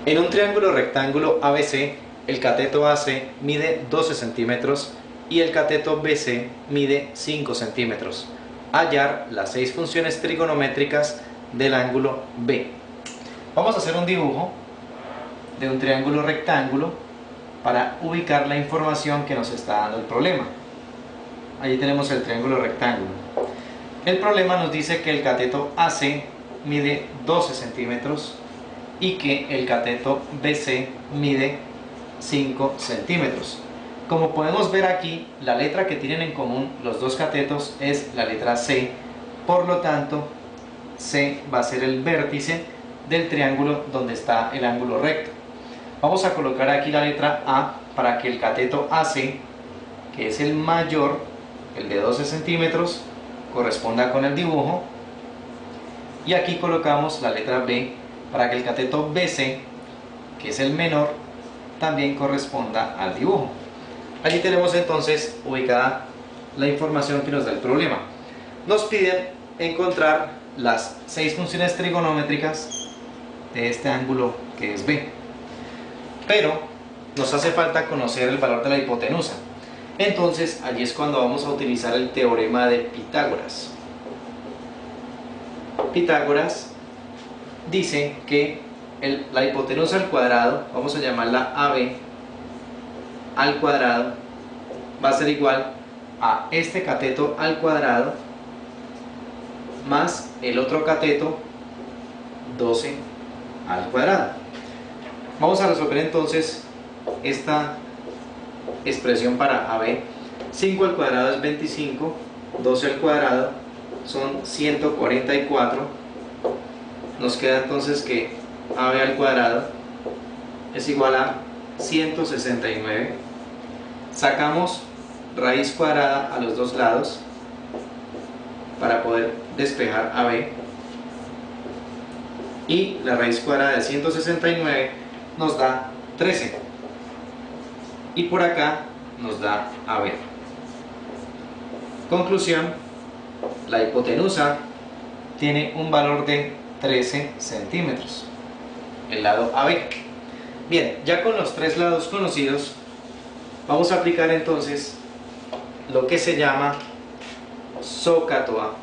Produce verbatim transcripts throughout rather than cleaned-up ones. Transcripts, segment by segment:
En un triángulo rectángulo A B C, el cateto A C mide doce centímetros y el cateto B C mide cinco centímetros. Hallar las seis funciones trigonométricas del ángulo B. Vamos a hacer un dibujo de un triángulo rectángulo para ubicar la información que nos está dando el problema. Allí tenemos el triángulo rectángulo. El problema nos dice que el cateto A C mide doce centímetros y que el cateto B C mide cinco centímetros. Como podemos ver aquí, la letra que tienen en común los dos catetos es la letra C, por lo tanto C va a ser el vértice del triángulo donde está el ángulo recto. Vamos a colocar aquí la letra A para que el cateto A C, que es el mayor, el de doce centímetros, corresponda con el dibujo, y aquí colocamos la letra B para que el cateto B C, que es el menor, también corresponda al dibujo. Allí tenemos entonces ubicada la información que nos da el problema. Nos piden encontrar las seis funciones trigonométricas de este ángulo que es B, pero nos hace falta conocer el valor de la hipotenusa. Entonces allí es cuando vamos a utilizar el teorema de Pitágoras. Pitágoras dice que el, la hipotenusa al cuadrado, vamos a llamarla A B al cuadrado, va a ser igual a este cateto al cuadrado más el otro cateto doce al cuadrado. Vamos a resolver entonces esta expresión para A B. cinco al cuadrado es veinticinco, doce al cuadrado son ciento cuarenta y cuatro. Nos queda entonces que A B al cuadrado es igual a ciento sesenta y nueve. Sacamos raíz cuadrada a los dos lados para poder despejar A B, y la raíz cuadrada de ciento sesenta y nueve nos da trece, y por acá nos da A B. Conclusión: la hipotenusa tiene un valor de trece centímetros, el lado A B. Bien, ya con los tres lados conocidos, vamos a aplicar entonces lo que se llama SOHCAHTOA,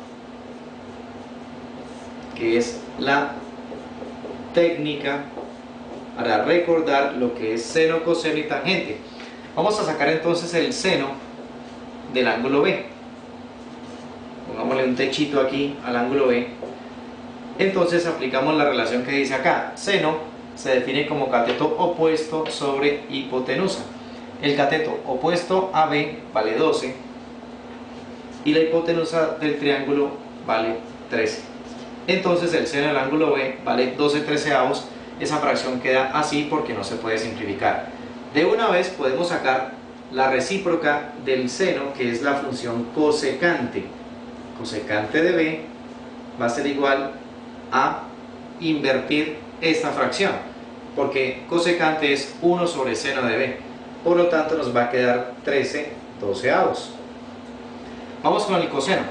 que es la técnica para recordar lo que es seno, coseno y tangente. Vamos a sacar entonces el seno del ángulo B. Pongámosle un techito aquí al ángulo B. Entonces aplicamos la relación que dice acá. Seno se define como cateto opuesto sobre hipotenusa. El cateto opuesto a B vale doce y la hipotenusa del triángulo vale trece. Entonces el seno del ángulo B vale doce treceavos. Esa fracción queda así porque no se puede simplificar. De una vez podemos sacar la recíproca del seno, que es la función cosecante. Cosecante de B va a ser igual a invertir esta fracción, porque cosecante es uno sobre seno de B. Por lo tanto nos va a quedar trece doceavos. Vamos con el coseno.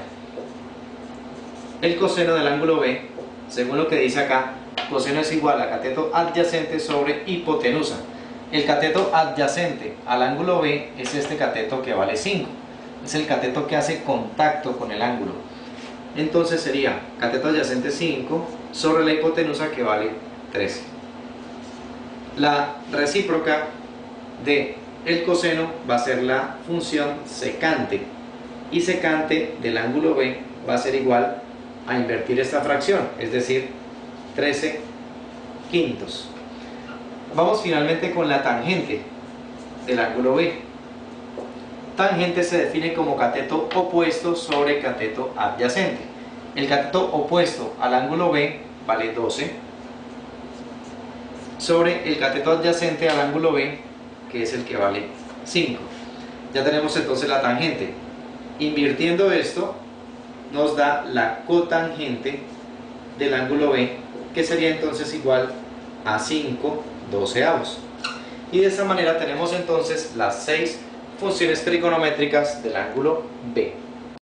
El coseno del ángulo B, según lo que dice acá, coseno es igual a cateto adyacente sobre hipotenusa. El cateto adyacente al ángulo B es este cateto que vale cinco. Es el cateto que hace contacto con el ángulo. Entonces sería cateto adyacente cinco sobre la hipotenusa, que vale trece. La recíproca de el coseno va a ser la función secante, y secante del ángulo B va a ser igual a invertir esta fracción, es decir, trece quintos. Vamos finalmente con la tangente del ángulo B. Tangente se define como cateto opuesto sobre cateto adyacente. El cateto opuesto al ángulo B vale doce sobre el cateto adyacente al ángulo B, que es el que vale cinco. Ya tenemos entonces la tangente. Invirtiendo esto nos da la cotangente del ángulo B, que sería entonces igual a cinco doceavos. Y de esta manera tenemos entonces las seis funciones trigonométricas del ángulo B.